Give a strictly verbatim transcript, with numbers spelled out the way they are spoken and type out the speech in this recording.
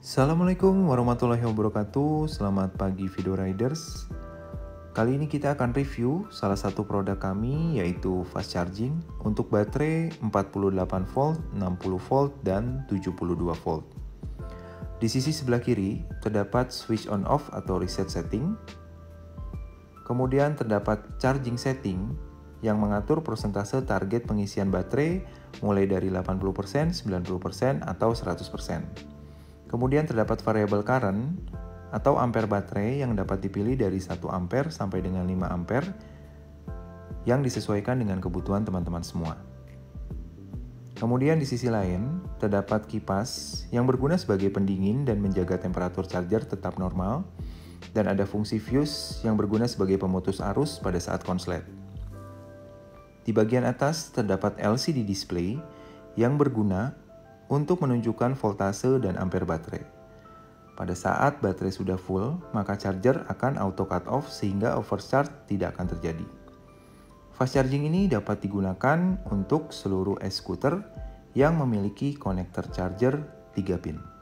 Assalamualaikum warahmatullahi wabarakatuh. Selamat pagi Video Riders. Kali ini kita akan review salah satu produk kami, yaitu fast charging untuk baterai empat puluh delapan volt, enam puluh volt, dan tujuh puluh dua volt. Di sisi sebelah kiri terdapat switch on off atau reset setting. Kemudian terdapat charging setting yang mengatur persentase target pengisian baterai mulai dari delapan puluh persen, sembilan puluh persen, atau seratus persen. Kemudian terdapat variable current atau ampere baterai yang dapat dipilih dari satu ampere sampai dengan lima ampere yang disesuaikan dengan kebutuhan teman-teman semua. Kemudian di sisi lain terdapat kipas yang berguna sebagai pendingin dan menjaga temperatur charger tetap normal, dan ada fungsi fuse yang berguna sebagai pemutus arus pada saat konslet. Di bagian atas terdapat L C D display yang berguna untuk menunjukkan voltase dan ampere baterai. Pada saat baterai sudah full, maka charger akan auto cut off sehingga overcharge tidak akan terjadi. Fast charging ini dapat digunakan untuk seluruh e-scooter yang memiliki konektor charger tiga pin.